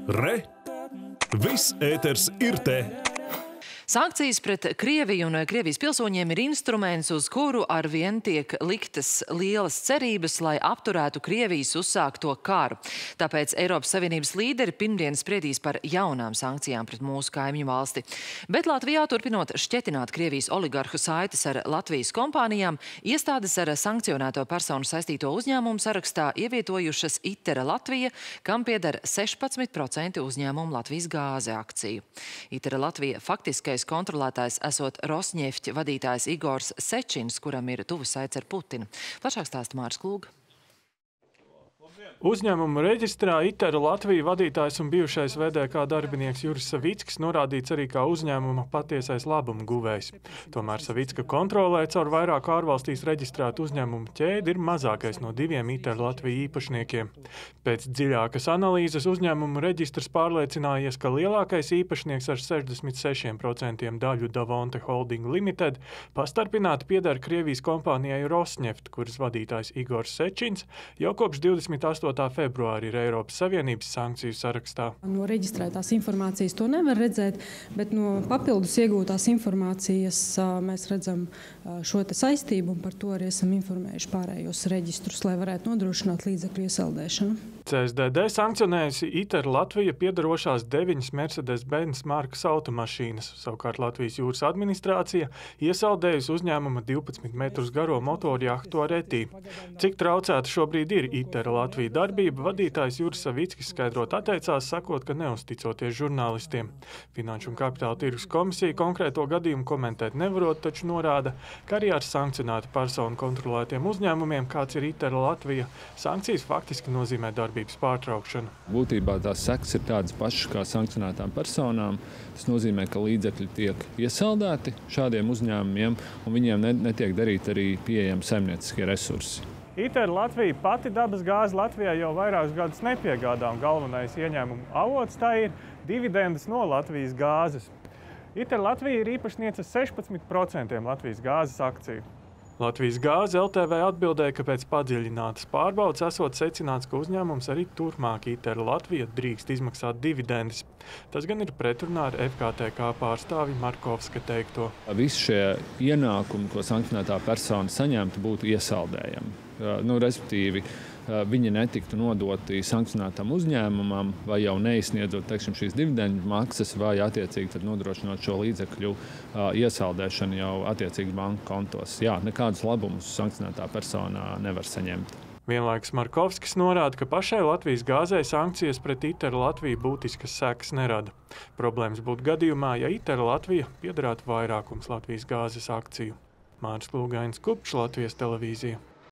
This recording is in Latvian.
Re! Viss ēters ir te! Sankcijas pret Krieviju un Krievijas pilsoņiem ir instruments, uz kuru arvien tiek liktas lielas cerības, lai apturētu Krievijas uzsākto karu. Tāpēc Eiropas Savienības līderi pirmdien spriedīs par jaunām sankcijām pret mūsu kaimiņu valsti. Bet Latvijā, turpinot šķetināt Krievijas oligarhu saites ar Latvijas kompānijām, iestādes ar sankcionēto personu saistīto uzņēmumu sarakstā ievietojušas ITER Latvija, kam pieder 16% uzņēmumu Latvijas gāze akciju. ITER Latvija faktiskais kontrolētājs esot Rosņefķa vadītājs Igors Sečins, kuram ir tuva saites ar Putinu. Plašāk stāsta Māris Klūga. Uzņēmumu reģistrā ITER Latvija vadītājs un bijušais VDK darbinieks Juris Savickis norādīts arī kā uzņēmuma patiesais labuma guvējs. Tomēr Savicka kontrolē caur vairāku ārvalstīs reģistrētu uzņēmumu ķēdi ir mazākais no diviem ITER Latvija īpašniekiem. Pēc dziļākas analīzes uzņēmumu reģistrs pārliecinājies, ka lielākais īpašnieks ar 66% daļu Davonte Holding Limited pastarpināti pieder Krievijas kompānijai Rosņeft, kuras vadītājs Igors Sečins jau kopš 28. februāra ir Eiropas Savienības sankciju sarakstā. No reģistrētās informācijas to nevar redzēt, bet no papildus iegūtās informācijas mēs redzam šo te saistību, un par to arī esam informējuši pārējos reģistrus, lai varētu nodrošināt līdzekļu iesaldēšanu. CSDD sankcionējusi ITER Latvija piedarošās 9 Mercedes-Benz markas automašīnas. Savukārt Latvijas jūras administrācija iesaldējusi uzņēmuma 12 metrus garo motorjahtu Aretī. Cik traucēta šobrīd ir ITER Latvija darbība, vadītājs Juris Savickis skaidrot atteicās, sakot, ka neusticoties žurnālistiem. Finanšu un kapitāla tirgus komisija konkrēto gadījumu komentēt nevarot, taču norāda, ka arī ar sankcionētu personu kontrolētiem uzņēmumiem, kāds ir ITER Latvija, sankcijas faktiski nozīmē darbības pārtraukšanu. Būtībā tās sekas ir tādas pašas kā sankcionētām personām. Tas nozīmē, ka līdzekļi tiek iesaldēti šādiem uzņēmumiem, un viņiem netiek darīt arī pieejami saimnieciskie resursi. ITER Latvija pati dabas gāzi Latvijā jau vairākus gadus nepiegādā, un galvenais ieņēmumu avots tā ir dividendes no Latvijas gāzes. ITER Latvija ir īpašniece 16% Latvijas gāzes akciju. Latvijas gāze LTV atbildēja, ka pēc padziļinātas pārbaudes esot secināts, ka uzņēmums arī turpmāk ITER Latvija drīkst izmaksāt dividendes. Tas gan ir pretrunā ar FKTK pārstāvi Markovska teikto. Visi šie ienākumi, ko sankcionētā persona saņemtu, būtu iesaldējami. Respektīvi, viņi netiktu nodoti sankcionētam uzņēmumam vai jau neizsniedzot, teiksim, šīs dividendu maksas vai attiecīgi tad nodrošinot šo līdzekļu iesaldēšanu jau attiecīgi banku kontos. Jā, nekādus labumus sankcionētā personā nevar saņemt. Vienlaikus Markovskis norāda, ka pašai Latvijas gāzei sankcijas pret ITER Latviju būtiskas sekas nerada. Problēmas būtu gadījumā, ja ITER Latvija piederētu vairākums Latvijas gāzes akciju. Māris Klūga, Kupčs, Latvijas televīzija.